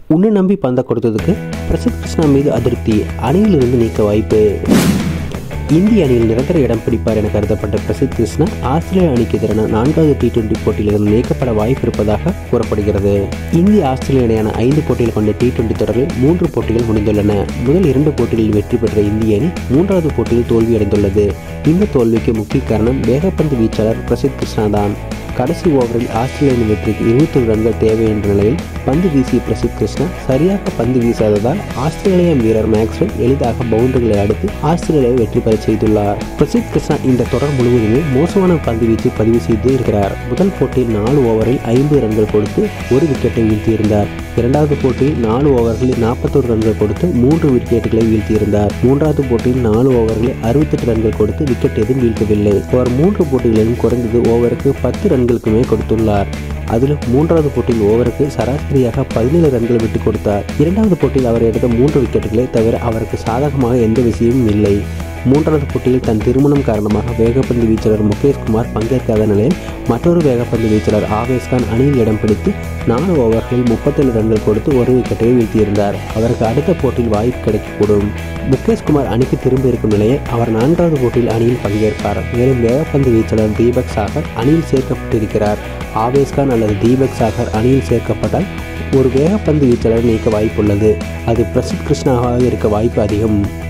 உன்னை நம்பி பந்தை கொடுத்ததுக்கு பிரசித் கிருஷ்ணா மீது அதிருப்தி, அணியிலிருந்து நீக்க வாய்ப்பு. இந்திய அணியில் நிரந்தர இடம் பிடிப்பார் என கருதப்பட்ட பிரசித் கிருஷ்ணா ஆஸ்திரேலிய அணிக்கு எதிரான 4வது T20 போட்டியிலிருந்து நீக்கப்பட வாய்ப்பு இருப்பதாக கூறப்படுகிறது. இந்திய ஆஸ்திரேலிய இணையான 5 போட்டிகள் கொண்ட T20 தொடரில் 3 போட்டிகள் முடிந்துள்ளன. முதல் 2 போட்டிகளில் வெற்றி பெற்ற இந்திய அணி 3வது போட்டியில் தோல்வியடைந்துள்ளது. இந்த தோல்விக்கு முக்கிய காரணம் வேகப்பந்து வீச்சாளர் பிரசித் கிருஷ்ணா தான். கடைசி ஓவரில் ஆஸ்திரேலிய வெற்றிக்கு 21 ரன்கள் தேவை என்ற நிலையில் பந்து வீசிய பிரசித் கிருஷ்ணா சரியாக பந்து வீசாததால் ஆஸ்திரேலிய வீரர் மேக்ஸ்வெல் எளிதாக பவுண்டரிகளை அடுத்து ஆஸ்திரேலியாவை வெற்றி பெற செய்துள்ளார். பிரசித் கிருஷ்ணா இந்த தொடர் முழுவதுமே மோசமான பந்து வீச்சை பதிவு செய்து இருக்கிறார். முதல் போட்டியில் 4 ஓவரில் 50 ரன்கள் கொடுத்து 1 விக்கெட்டை வீழ்த்தியிருந்தார். இரண்டாவது போட்டியில் 4 ஓவர்களில் 41 ரன்கள் கொடுத்து 3 விக்கெட்டுகளை வீழ்த்தியிருந்தார். மூன்றாவது போட்டியில் 4 ஓவர்களில் 68 ரன்கள் கொடுத்து விக்கெட் எதுவும் வீழ்த்தவில்லை. அவர் 3 போட்டிகளிலும் குறைந்தது ஓவருக்கு 10 ரன்களுக்குமே கொடுத்துள்ளார். அதிலும் மூன்றாவது போட்டியில் ஓவருக்கு சராசரியாக 17 ரன்கள் விட்டுக் கொடுத்தார். இரண்டாவது போட்டியில் அவர் எடுத்த 3 விக்கெட்டுகளை தவிர அவருக்கு சாதகமாக எந்த விஷயமும் இல்லை. மூன்றாவது போட்டியில் தன் திருமணம் காரணமாக வேகப்பந்து வீச்சாளர் முகேஷ் குமார் பங்கேற்காத நிலையில் மற்றொரு வேகப்பந்து வீச்சாளர் ஆவேஸ் கான் அணியில் இடம் பிடித்து 4 ஓவர்களில் 37 ரன்கள் கொடுத்து 1 விக்கெட்டை வீழ்த்தியிருந்தார். அவருக்கு அடுத்த போட்டியில் வாய்ப்பு கிடைக்கக்கூடும். முகேஷ் குமார் அணிக்கு திரும்ப இருக்கும் நிலையில் அவர் 4வது போட்டியில் அணியில் பங்கேற்பார். மேலும் வேகப்பந்து வீச்சாளர் தீபக் சாகர் அணியில் சேர்க்கப்பட்டிருக்கிறார். ஆவேஸ் கான் அல்லது தீபக் சாகர் அணியில் சேர்க்கப்பட்டால் ஒரு வேகப்பந்து வீச்சாளர் நீக்க வாய்ப்புள்ளது. அது பிரசித் கிருஷ்ணாவாக இருக்க வாய்ப்பு அதிகம்.